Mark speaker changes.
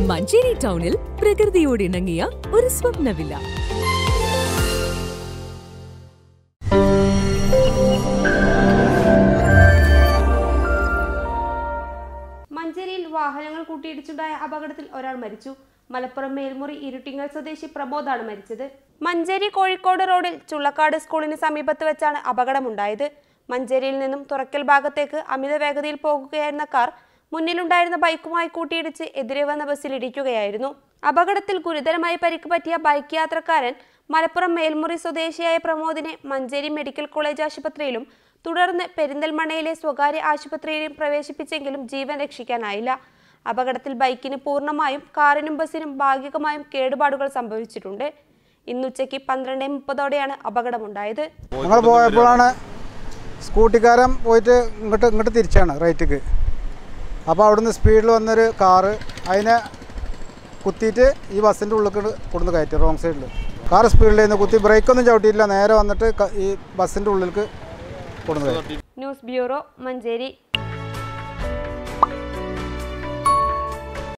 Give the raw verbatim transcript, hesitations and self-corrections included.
Speaker 1: മഞ്ചേരി ടൗണിൽ പ്രകൃതിയോട് ഇണങ്ങിയ ഒരു സ്വപ്ന വില്ല.
Speaker 2: മഞ്ചേരിയിൽ വാഹനങ്ങൾ കൂട്ടിയിടിച്ചുണ്ടായ അപകടത്തിൽ ഒരാൾ മരിച്ചു. മലപ്പുറം മേൽമുറി ഇരുട്ടിങ്ങൽ സ്വദേശി പ്രമോദാണ് മരിച്ചത്. മഞ്ചേരി കോഴിക്കോട് റോഡിൽ ചുള്ളക്കാട് സ്കൂളിന് സമീപത്ത് വെച്ചാണ് അപകടമുണ്ടായത്. മഞ്ചേരിയിൽ നിന്നും തുറക്കൽ ഭാഗത്തേക്ക് അമിത വേഗതയിൽ പോകുകയായിരുന്ന കാർ മുന്നിലുണ്ടായിരുന്ന ബൈക്കുമായി കൂട്ടിയിടിച്ച് എതിരെ വന്ന ബസ്സിൽ ഇടിക്കുകയായിരുന്നു. അപകടത്തിൽ ഗുരുതരമായി പരിക്ക് പറ്റിയ ബൈക്ക് യാത്രക്കാരൻ മലപ്പുറം മേൽമുറി സ്വദേശിയായ പ്രമോദിനെ മഞ്ചേരി മെഡിക്കൽ കോളേജ് ആശുപത്രിയിലും തുടർന്ന് പെരിന്തൽമണ്ണയിലെ സ്വകാര്യ ആശുപത്രിയിലും പ്രവേശിപ്പിച്ചെങ്കിലും ജീവൻ രക്ഷിക്കാനായില്ല. അപകടത്തിൽ ബൈക്കിന് പൂർണ്ണമായും കാറിനും ബസ്സിനും ഭാഗികമായും കേടുപാടുകൾ സംഭവിച്ചിട്ടുണ്ട്. ഇന്നുച്ചയ്ക്ക് പന്ത്രണ്ട് മുപ്പതോടെയാണ് അപകടമുണ്ടായത്.
Speaker 3: ഞങ്ങൾ പോയപ്പോഴാണ് സ്കൂട്ടിക്കാരൻ പോയിട്ട് ഇങ്ങോട്ട് ഇങ്ങോട്ട് തിരിച്ചാണ് റൈറ്റിക്ക്. അപ്പോൾ അവിടുന്ന് സ്പീഡിൽ വന്നൊരു കാറ് അതിനെ കുത്തിയിട്ട് ഈ ബസ്സിൻ്റെ ഉള്ളിൽ കൊടുന്ന് കയറ്റി റോങ് സൈഡിൽ. കാർ സ്പീഡിൽ നിന്ന് കുത്തി ബ്രേക്കൊന്നും ചവിട്ടിയില്ല, നേരെ വന്നിട്ട് ഈ ബസ്സിൻ്റെ ഉള്ളിലേക്ക് കൊടുന്ന് കയറ്റി.
Speaker 2: News bureau, Manjeri.